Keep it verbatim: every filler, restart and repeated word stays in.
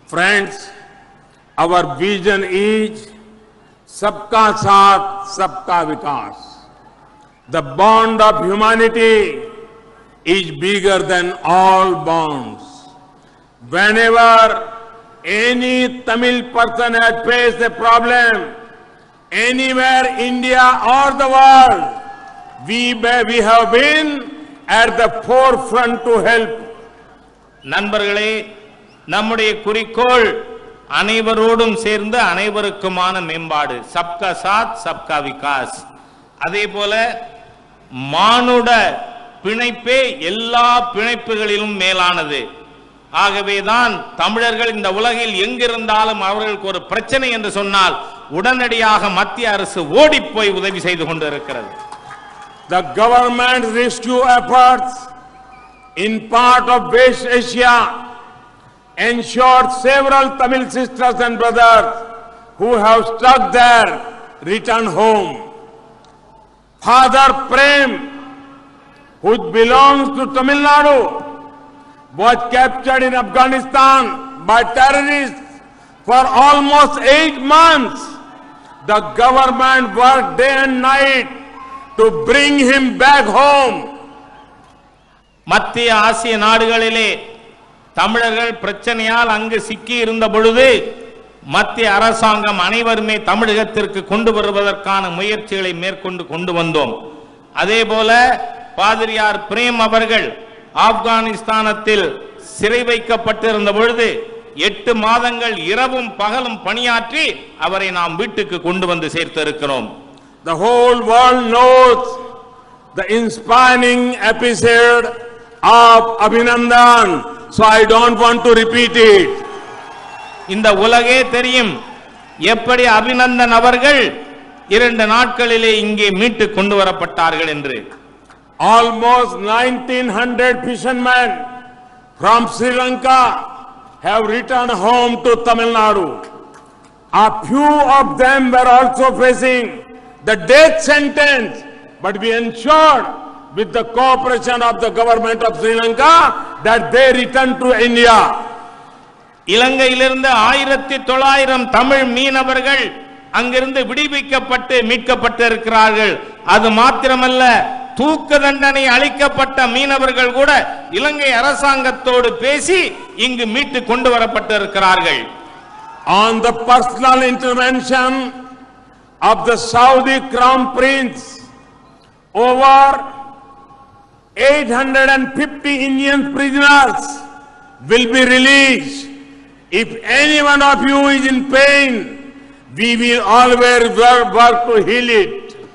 Friends, our vision is Sabka Saath, Sabka Vikas. The bond of humanity is bigger than all bonds. Whenever any Tamil person has faced a problem, anywhere, India or the world, we, we have been at the forefront to help. நண்பர்களே, நம்முடைய குறிக்கோள் அனைவரோடும் சேர்ந்து அனைவருக்குமான மேம்பாடு. சப்கா சாத் சப்கா விகாஸ். அதே போல மானுட பிணைப்பே எல்லா பிணைப்புகளிலும் மேலானது. ஆகவேதான் தமிழர்கள் இந்த உலகில் எங்கிருந்தாலும் அவர்களுக்கு ஒரு பிரச்சனை என்று சொன்னால் உடனடியாக மத்திய அரசு ஓடி போய் உதவி செய்து கொண்டிருக்கிறது. The government rescue efforts in part of West Asia ensured several Tamil sisters and brothers who have stuck there return home. Father Prem, who belongs to Tamil Nadu, was captured in Afghanistan by terrorists for almost eight months. The government worked day and night to bring him back home. மத்திய ஆசிய நாடுகளிலே தமிழர்கள் பிரச்சனையால் அங்கு சிக்கி இருந்த பொழுது மத்திய அரசாங்கம் அனைவருமே தமிழகத்திற்கு கொண்டு வருவதற்கான முயற்சிகளை மேற்கொண்டு கொண்டு வந்தோம். அதே போல பாதிரியார் பிரேம் அவர்கள் ஆப்கானிஸ்தானத்தில் சிறை வைக்கப்பட்டிருந்த பொழுது எட்டு மாதங்கள் இரவும் பகலும் பணியாற்றி அவரை நாம் வீட்டுக்கு கொண்டு வந்து சேர்த்திருக்கிறோம். The whole world knows the inspiring episode of Abhinandan, so I don't want to repeat it. இந்த உலகே தெரியும் எப்படி அபிநந்தன் அவர்கள் இரண்டு நாட்களிலே இங்கே மீட்டு கொண்டு வரப்பட்டார்கள் என்று. Almost nineteen hundred fishermen from Sri Lanka have returned home to Tamil Nadu. A few of them were also facing the death sentence, but we ensured with the cooperation of the government of Sri Lanka that they return to India. இலங்கையிலிருந்து ஆயிரத்தி தொள்ளாயிரம் தமிழ் மீனவர்கள் அங்கிருந்து விடுவிக்கப்பட்டு மீட்கப்பட்டு இருக்கிறார்கள். அது மாத்திரமல்ல, தூக்கு தண்டனை அளிக்கப்பட்ட மீனவர்கள் கூட இலங்கை அரசாங்கத்தோடு பேசி இங்கு மீட்டு கொண்டு வரப்பட்டு இருக்கிறார்கள். On the personal intervention of the Saudi Crown Prince, over eight hundred fifty Indian prisoners will be released. If any one of you is in pain, we will always work to heal it.